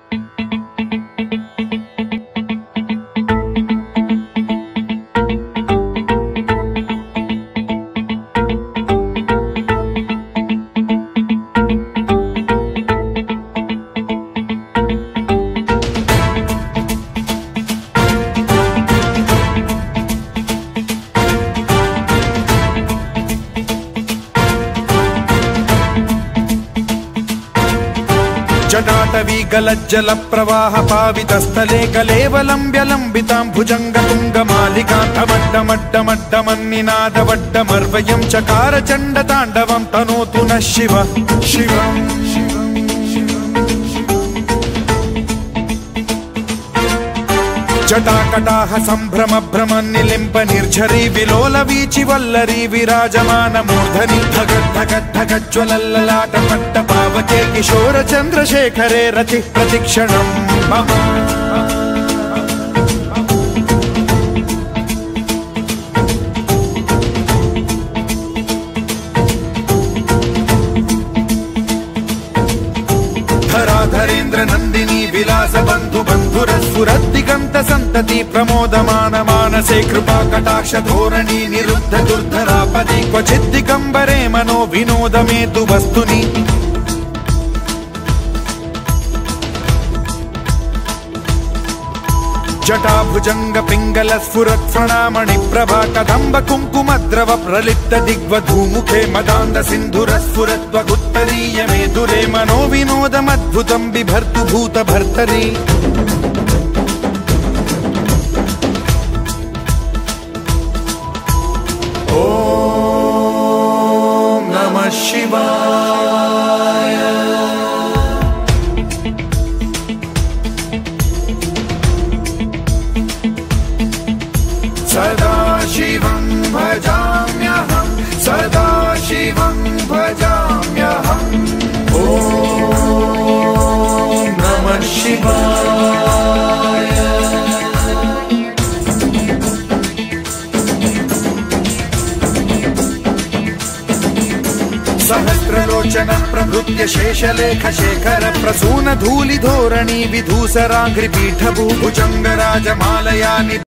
जटाटवी गलज्जल प्रवाह पावितस्थले कलेवलम्ब्यलम्बितां भुजङ्गतुङ्गमालिकान्तमड्डमड्डमड्डमन्निनादवड्डमर्वयं चकार चण्डताण्डवं तनोतु नः शिव शिवम् जटाकटाह संभ्रम भ्रम निलिम्प निर्झरी विलोल वीचि वल्लरी विराजमान मूर्धनि धगद्धगद्धगज्ज्वलल्ललाट पट्ट पावके किशोर चन्द्रशेखरे रति प्रतिक्षणं मम धराधरेन्द्र नंदिनी विलास बंधु बंधुरस्फुरद्दिगंत संतति प्रमोदमान मानसे कृपा कटाक्ष धोरणी निरुद्ध दुर्धरापदि क्वचित् दिगंबरे मनो विनोदमेतु वस्तुनि जटा भुजंग पिंगल स्फुरत् प्रणामणि प्रभा कदंब कुंकुमद्रव प्रलिप्त दिग्वधूमुखे मदान्द सिंधुर स्फुरत् त्वगुत्तरीय मेधुरे मनो विनोदमद्भुतं बिभर्तु भूत भर्तरि ओम नमः शिवाय सदा शिवं भजाम्यहं सदा शिवं भजाम्यहम् ॐ नमः शिवाय सहस्रलोचन प्रभृत्य शेषलेख शेखर प्रसून धूलि धोरणी विधूसराङ्घ्रिपीठभू भुजङ्गराजमालया